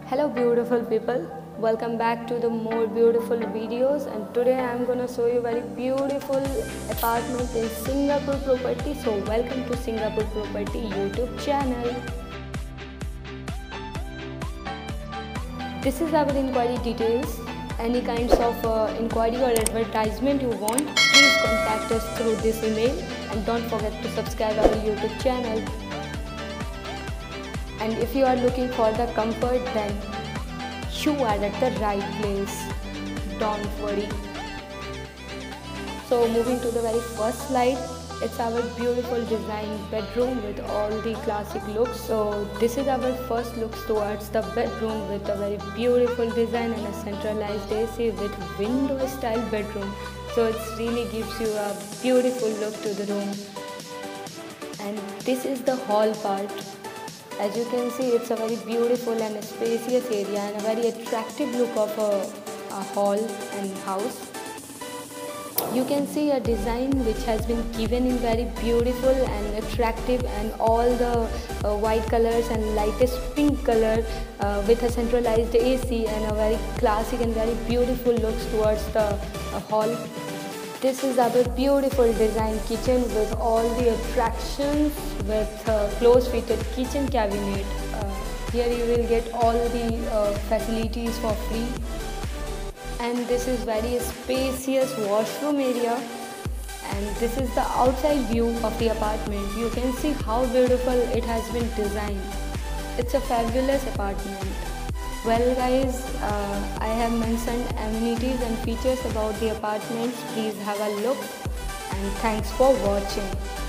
Hello beautiful people, welcome back to the more beautiful videos, and today I am gonna show you very beautiful apartment in Singapore property. So welcome to Singapore Property YouTube channel. This is our inquiry details. Any kinds of inquiry or advertisement you want, please contact us through this email, and don't forget to subscribe our YouTube channel. And if you are looking for the comfort, then you are at the right place. Don't worry. So moving to the very first slide, it's our beautiful design bedroom with all the classic looks. So this is our first look towards the bedroom with a very beautiful design and a centralized AC with window style bedroom. So it really gives you a beautiful look to the room. And this is the hall part. As you can see, it's a very beautiful and spacious area and a very attractive look of a hall and house. You can see a design which has been given in very beautiful and attractive, and all the white colors and lightest pink color with a centralized AC and a very classic and very beautiful looks towards the hall. This is our beautiful design kitchen with all the attractions with close fitted kitchen cabinet. Here you will get all the facilities for free. And this is very spacious washroom area. And this is the outside view of the apartment. You can see how beautiful it has been designed. It's a fabulous apartment. Well guys, I have mentioned amenities and features about the apartments. Please have a look, and thanks for watching.